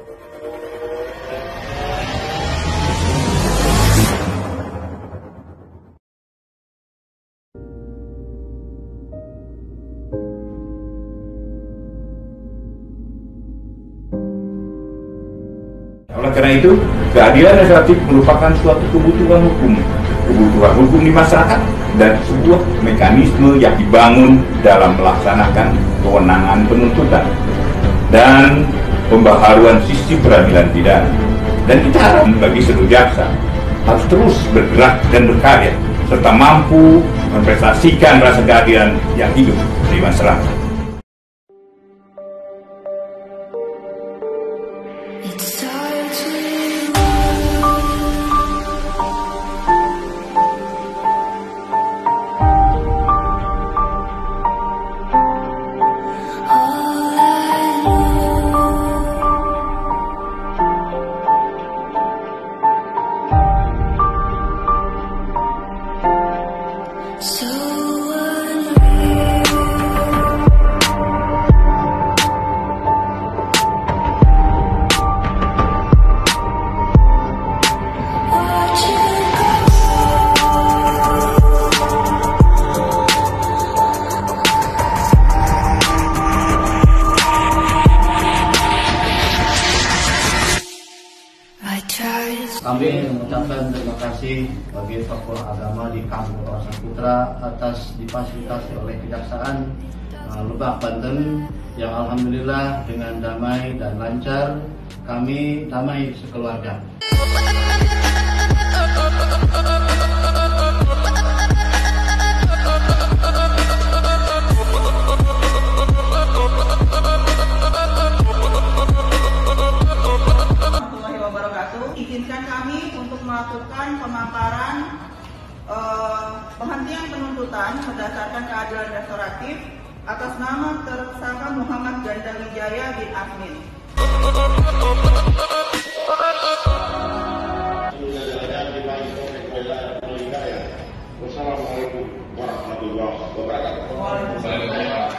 Oleh karena itu, keadilan restoratif merupakan suatu kebutuhan hukum di masyarakat dan sebuah mekanisme yang dibangun dalam melaksanakan kewenangan penuntutan dan pembaharuan sistem peradilan pidana. Dan kita harap bagi seluruh jaksa harus terus bergerak dan berkarya serta mampu memprestasikan rasa keadilan yang hidup di masyarakat. Kami mengucapkan terima kasih bagi tokoh agama di Kampung Kawasan Putra atas difasilitasi oleh Kejaksaan Lebak, Banten yang alhamdulillah dengan damai dan lancar, kami damai sekeluarga. Izinkan kami untuk melakukan pemaparan penghentian penuntutan berdasarkan keadilan restoratif atas nama tersangka Muhammad Ganda Wijaya bin Asmin. Wassalamualaikum warahmatullahi wabarakatuh.